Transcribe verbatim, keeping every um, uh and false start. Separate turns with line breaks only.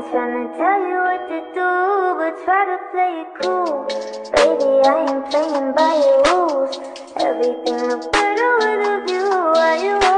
tryna tell you what to do, but try to play it cool. Baby, I ain't playing by your rules. Everything look better with a view. Why you